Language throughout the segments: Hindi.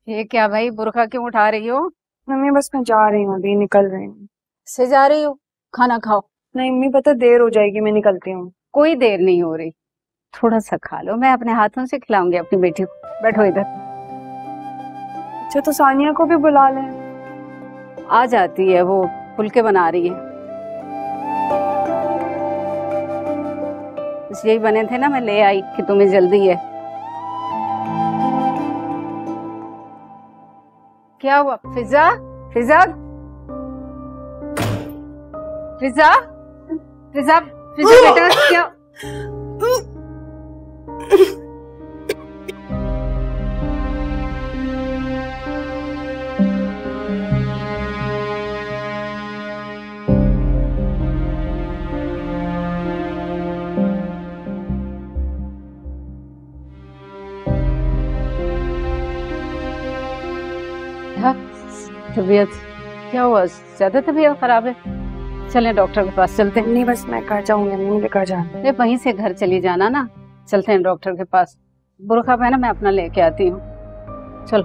ये क्या भाई, बुरखा क्यों उठा रही हो? मम्मी बस मैं जा रही हूँ, अभी निकल रही हूँ। से जा रही हो? खाना खाओ। नहीं मम्मी, पता देर हो जाएगी, मैं निकलती हूँ। कोई देर नहीं हो रही, थोड़ा सा खा लो, मैं अपने हाथों से खिलाऊंगी अपनी बेटी को। बैठो इधर। अच्छा तो सानिया को भी बुला लें। आ जाती है, वो फुलके बना रही है। इसलिए ही बने थे ना, मैं ले आई कि तुम्हें जल्दी है। क्या हुआ? फिजा, फिजा, फिजा, फिजा, फिजा बेटा क्या? तबीयत क्या हुआ? ज्यादा तबीयत खराब है? चलें डॉक्टर के पास चलते हैं। नहीं बस मैं घर जाऊंगी, मम्मी मुझे घर जाना। नहीं, वहीं से घर चली जाना ना। चलते हैं डॉक्टर के पास। बुरखा पहना, मैं अपना लेके आती हूँ। चलो।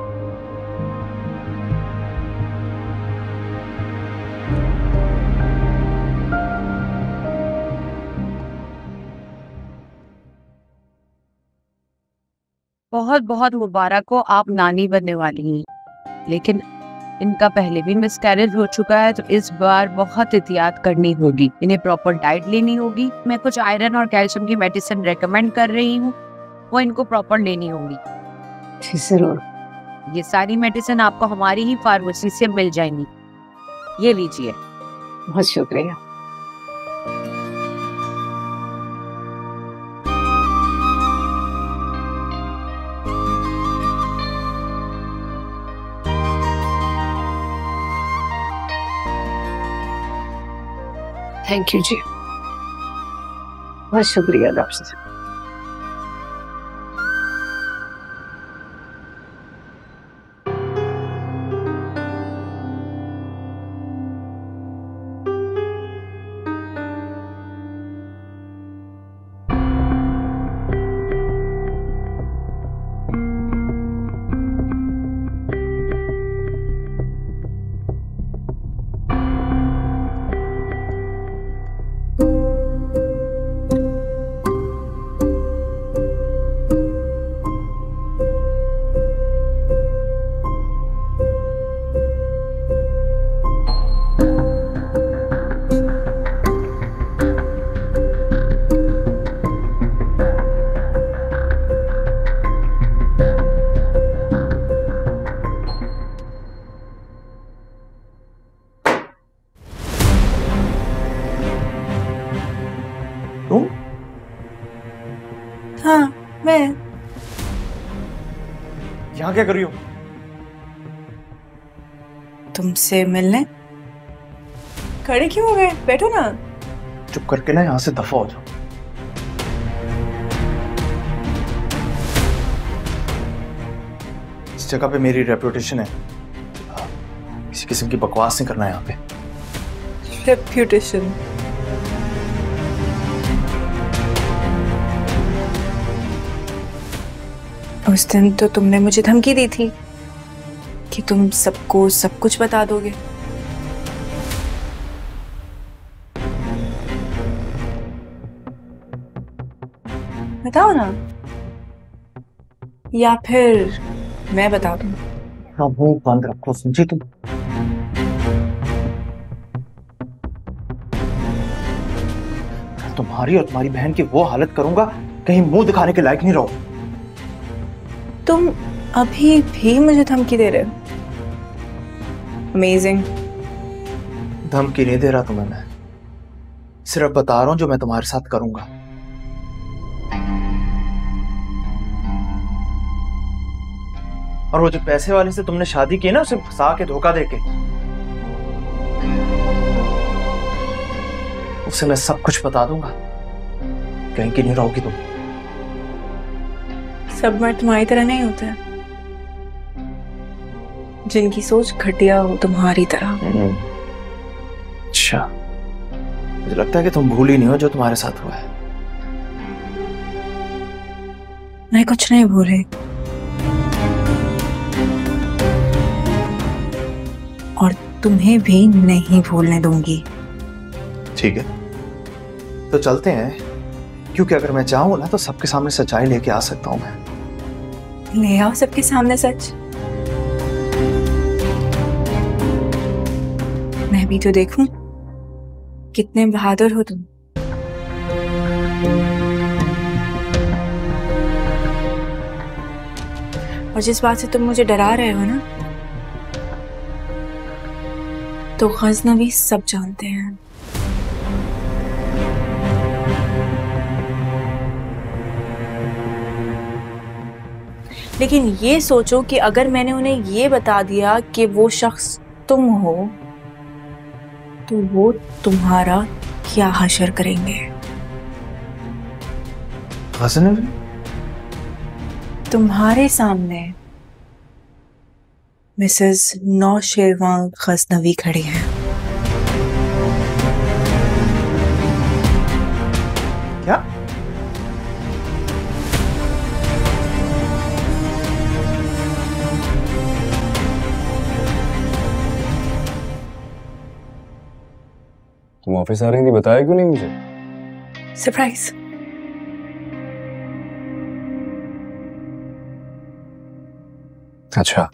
बहुत बहुत मुबारक हो, आप नानी बनने वाली हैं। लेकिन इनका पहले भी मिसकैरेज हो चुका है, तो इस बार बहुत एहतियात करनी होगी। इन्हें प्रॉपर डाइट लेनी होगी। मैं कुछ आयरन और कैल्शियम की मेडिसिन रेकमेंड कर रही हूँ, वो इनको प्रॉपर लेनी होगी। जरूर। ये सारी मेडिसिन आपको हमारी ही फार्मेसी से मिल जाएंगी। ये लीजिए। बहुत शुक्रिया। थैंक यू जी। बहुत शुक्रिया डॉक्टर साहब। तुम? हाँ मैं। यहाँ क्या कर रही हो? तुमसे मिलने। खड़े क्यों हो गए? बैठो ना। चुप करके ना यहाँ से दफा हो जाओ। इस जगह पे मेरी रेपुटेशन है, किसी किस्म की बकवास नहीं करना है यहाँ पे। रेप्यूटेशन? उस दिन तो तुमने मुझे धमकी दी थी कि तुम सबको सब कुछ बता दोगे। बताओ ना, या फिर मैं बता दूं? हाँ, मुंह बंद रखो, समझी तुम? तुम्हारी और तुम्हारी बहन की वो हालत करूंगा, कहीं मुंह दिखाने के लायक नहीं रहो। तुम अभी भी मुझे धमकी दे रहे हो? अमेजिंग। धमकी नहीं दे रहा तुम्हें मैं, सिर्फ बता रहा हूं जो मैं तुम्हारे साथ करूंगा। और वो जो पैसे वाले से तुमने शादी की ना, उसे फंसा के धोखा देके, उसे मैं सब कुछ बता दूंगा, कहीं की नहीं रहोगी तुम। सब मर्द तुम्हारी तरह नहीं होते, जिनकी सोच घटिया हो तुम्हारी तरह। अच्छा, मुझे लगता है कि तुम भूल ही नहीं हो जो तुम्हारे साथ हुआ है। मैं कुछ नहीं भूल रही। और तुम्हें भी नहीं भूलने दूंगी। ठीक है, तो चलते हैं, क्योंकि अगर मैं चाहूँ ना तो सबके सामने सच्चाई लेके आ सकता हूँ मैं। ले आओ सबके सामने सच। मैं भी तो देखूं कितने बहादुर हो तुम। और जिस बात से तुम मुझे डरा रहे हो ना, तो गजनवी सब जानते हैं। लेकिन ये सोचो कि अगर मैंने उन्हें ये बता दिया कि वो शख्स तुम हो, तो वो तुम्हारा क्या हशर करेंगे। गजनवी? तुम्हारे सामने मिसेस नौशेरवां गजनवी खड़ी हैं। क्या? तुम ऑफिस आ रही थी, बताया क्यों नहीं मुझे? सरप्राइज। अच्छा,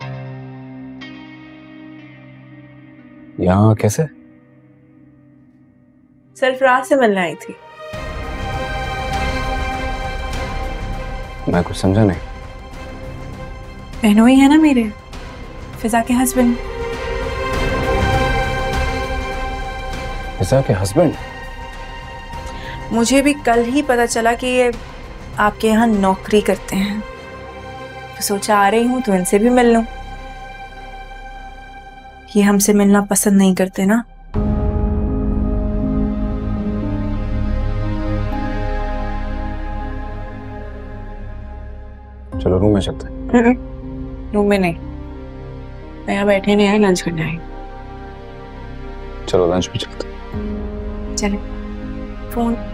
यहाँ कैसे? सरफराज से मिलने आई थी। मैं कुछ समझा नहीं। बहनोई है ना मेरे, फिजा के हस्बैंड। फिजा के हस्बैंड? मुझे भी कल ही पता चला कि ये आपके यहाँ नौकरी करते हैं, तो सोचा आ रही हूँ तो इनसे भी मिल लूं। ये हमसे मिलना पसंद नहीं करते ना। चलो रूम में चलते हैं। रूम में नहीं, मैं यहाँ बैठे नहीं आए, लंच करने आई। चलो लंच भी चलते हैं। चले। फोन